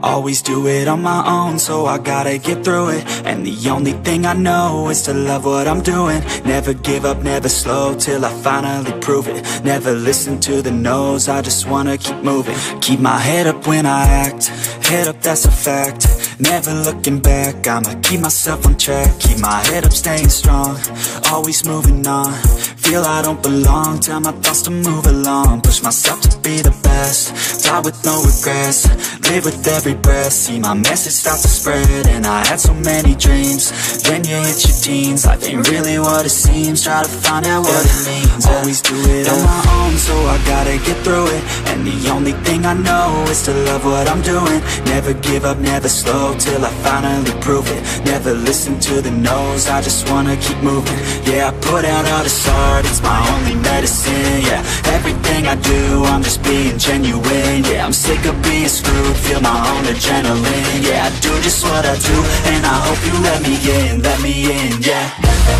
Always do it on my own, so I gotta get through it. And the only thing I know is to love what I'm doing. Never give up, never slow, till I finally prove it. Never listen to the no's, I just wanna keep moving. Keep my head up when I act, head up, that's a fact. Never looking back, I'ma keep myself on track. Keep my head up, staying strong, always moving on. Feel I don't belong, tell my thoughts to move along. Push myself to be the best, die with no regrets. Live with every breath, see my message start to spread. And I had so many dreams, then you hit your teens. Life ain't really what it seems, try to find out what it means. Always do it on my own, so I gotta get through it. And the only thing I know is to love what I'm doing. Never give up, never slow, till I finally prove it. Never listen to the no's, I just wanna keep moving. Yeah, I put out all this art, it's my only medicine. Yeah, everything I do, I'm just being genuine. Yeah, I'm sick of being screwed, feel my own adrenaline. Yeah, I do just what I do, and I hope you let me in, yeah.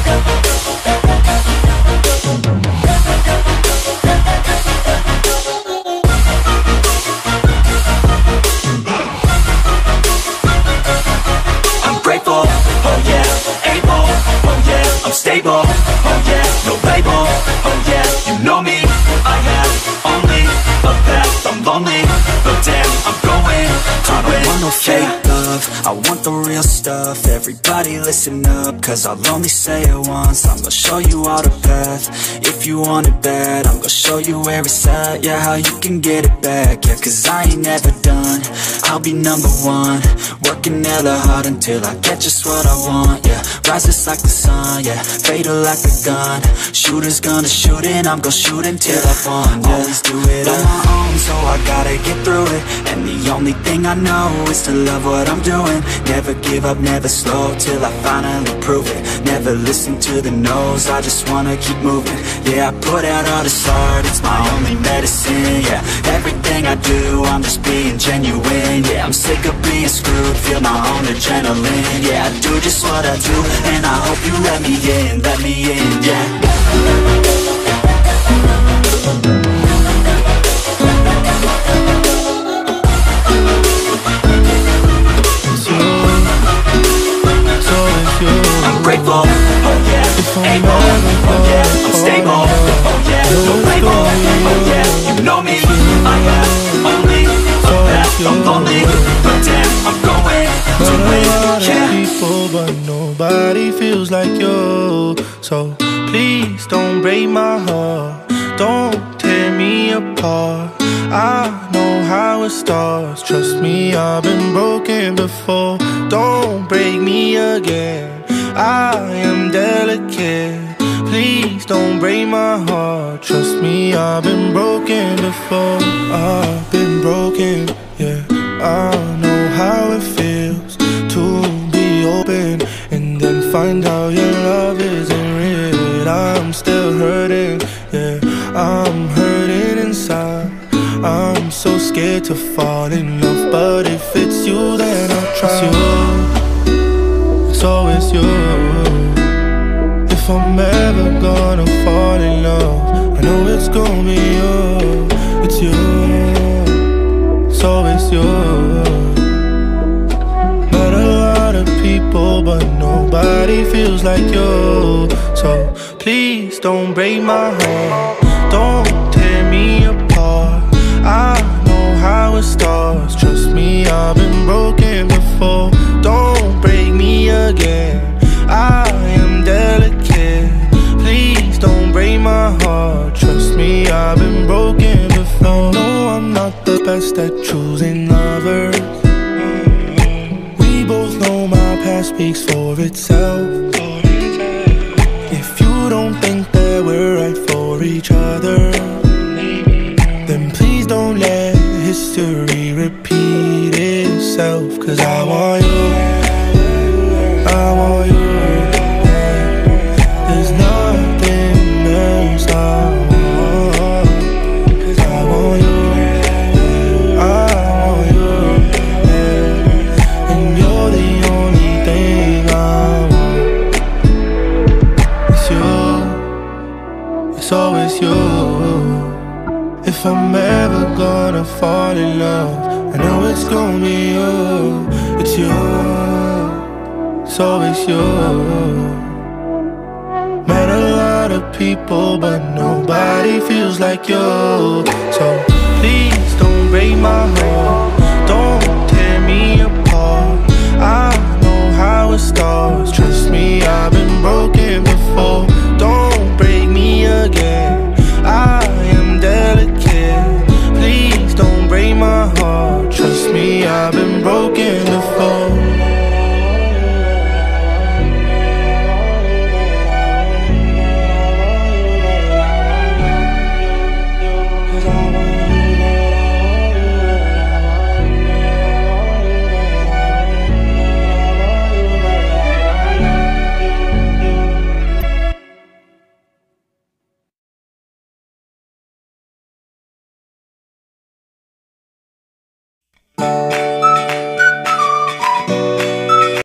I'm grateful, oh yeah, able, oh yeah, I'm stable, oh yeah, no label, oh yeah, you know me, I have only a path, I'm lonely, but damn, I'm going to win. I don't want no fake love, I want the real stuff. Everybody listen up, cause I'll only say it once. I'm gonna show you all the path, if you want it bad. I'm gonna show you where it's at, yeah, how you can get it back. Yeah, cause I ain't never done, I'll be number one. Working hella hard until I get just what I want, yeah. Rises like the sun, yeah, fatal like a gun. Shooter's gonna shoot and I'm gonna shoot until I won, yeah. Always do it on my own, so I gotta get through it. And the only thing I know is to love what I'm doing. Never give up, never slow, till I finally prove it. Never listen to the no's, I just wanna keep moving. Yeah, I put out all this art, it's my only medicine. Yeah, everything I do, I'm just being genuine. Yeah, I'm sick of being screwed, feel my own adrenaline. Yeah, I do just what I do, and I hope you let me in, yeah. I'm grateful, oh yeah, able, oh yeah, I'm stable, oh yeah, no label, oh yeah, you know me, I have only a path, I'm lonely, but damn, I'm going to win, yeah. A lot of people, but nobody feels like you. So please don't break my heart, don't tear me apart. I know how it starts, trust me, I've been broken before. Don't break me again, I am delicate. Please don't break my heart, trust me, I've been broken before. I've been broken, yeah. I know how it feels to be open and then find out your love isn't real. I'm still hurting, yeah, I'm hurting inside. I'm so scared to fall in love, but if it's you, then I'll try. It's always you. If I'm ever gonna fall in love, I know it's gonna be you. It's you, it's always you. Met a lot of people, but nobody feels like you. So please don't break my heart, don't tear me apart. I know how it starts, trust me, I've been broken before. Don't break me again, I am delicate. Please don't break my heart, trust me, I've been broken before. No, I'm not the best at choosing lovers. We both know my past speaks for itself. If you don't think that we're right for each other, then please don't let history repeat itself. Cause I want you, I want you. There's nothing else I want. Cause I want you, I want you. And you're the only thing I want. It's you, it's always you. If I'm ever gonna fall in love, I know it's gonna be you. It's you, it's always you. Met a lot of people, but nobody feels like you. So